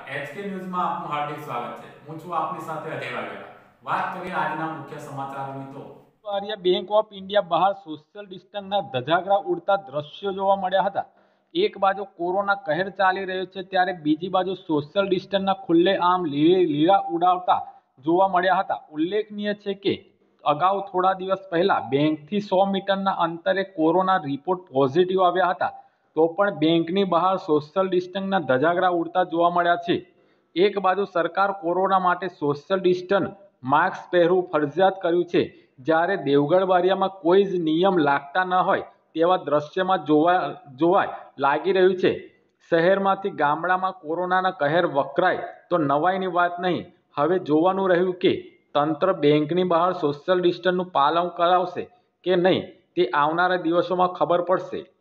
HK ન્યૂઝમાં આપનું હાર્દિક સ્વાગત છે। હું છું આપની સાથે અજય વાઘેલા। વાત કરીએ આજના મુખ્ય સમાચારોની તો બેંક ઓફ ઇન્ડિયા બહાર સોશિયલ ડિસ્ટન્સના ધજાગરા ઉડતા દ્રશ્યો જોવા મળ્યા હતા। એક બાજુ કોરોના કહેર ચાલી રહ્યો છે ત્યારે બીજી બાજુ સોશિયલ ડિસ્ટન્સના ખુલ્લેઆમ લીલા ઉડાવતા જોવા મળ્યા હતા। ઉલ્લેખનીય છે કે અગાઉ થોડા દિવસ પહેલા બેંકથી 100 મીટરના અંતરે કોરોના રિપોર્ટ પોઝિટિવ આવ્યા હતા, તો પણ બેંકની બહાર સોશિયલ ડિસ્ટન્સના ધજાગરા ઉડતા જોવા મળ્યા છે। એક બાજુ સરકાર કોરોના માટે સોશિયલ ડિસ્ટન્સ માસ્ક પહેરવું ફરજિયાત કર્યું છે, જ્યારે દેવગઢ બારિયામાં કોઈ જ નિયમ લાગતા ન હોય તેવા દ્રશ્યમાં જોવાય લાગી રહ્યું છે। શહેરમાંથી ગામડામાં કોરોનાના કહેર વકરાય તો નવાઈની વાત નહીં। હવે જોવાનું રહ્યું કે તંત્ર બેંકની બહાર સોશિયલ ડિસ્ટન્સનું પાલન કરાવશે કે નહીં, તે આવનારા દિવસોમાં ખબર પડશે।